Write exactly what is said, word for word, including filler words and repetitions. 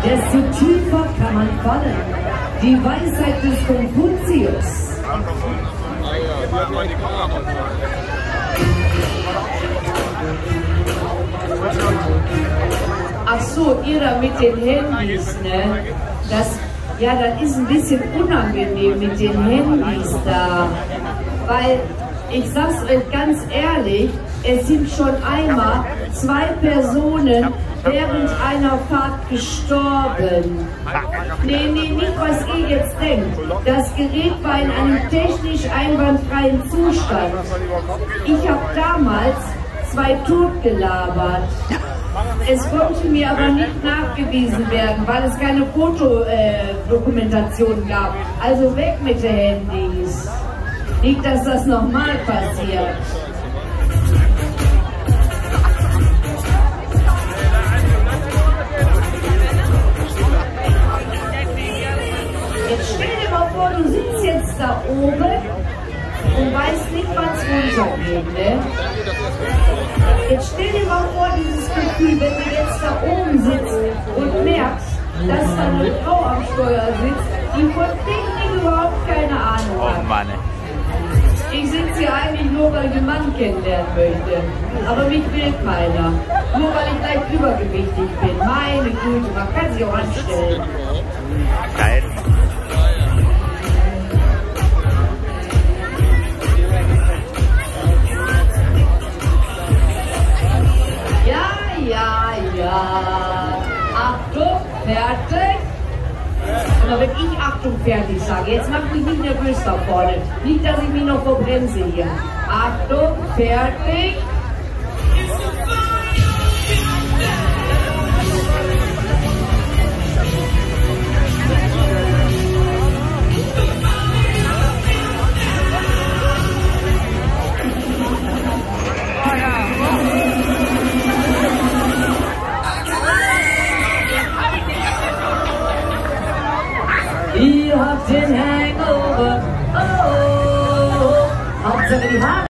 desto tiefer kann man fallen. Die Weisheit des Konfuzius. Ach so, ihr da mit den Handys, ne? Das, ja, das ist ein bisschen unangenehm mit den Handys da. Weil, ich sag's euch ganz ehrlich, es sind schon einmal zwei Personen während einer Fahrt gestorben. Nee, nee, nicht was ihr jetzt denkt. Das Gerät war in einem technisch einwandfreien Zustand. Ich habe damals zwei totgelabert. Es konnte mir aber nicht nachgewiesen werden, weil es keine Fotodokumentation äh, gab. Also weg mit den Handys. Nicht, dass das nochmal passiert. Jetzt stell dir mal vor, du sitzt jetzt da oben und weißt nicht, was runtergeht, ne? Jetzt stell dir mal vor, dieses Gefühl, wenn du jetzt da oben sitzt und merkst, dass da eine Frau am Steuer sitzt, die von Technik überhaupt keine Ahnung hat. Oh Mann. Ich sitze hier eigentlich nur, weil ich einen Mann kennenlernen möchte. Aber mich will keiner. Nur weil ich leicht übergewichtig bin. Meine Güte, man kann sich auch anstellen. Geil. Ja, ja, ja. Achtung, fertig. Aber wenn ich Achtung, fertig sage, jetzt mach mich nicht nervös da vorne. Nicht, dass ich mich noch verbremse hier. Achtung, fertig. Ihr habt den Hangover, oh, oh, oh. Hauptsache die Haare.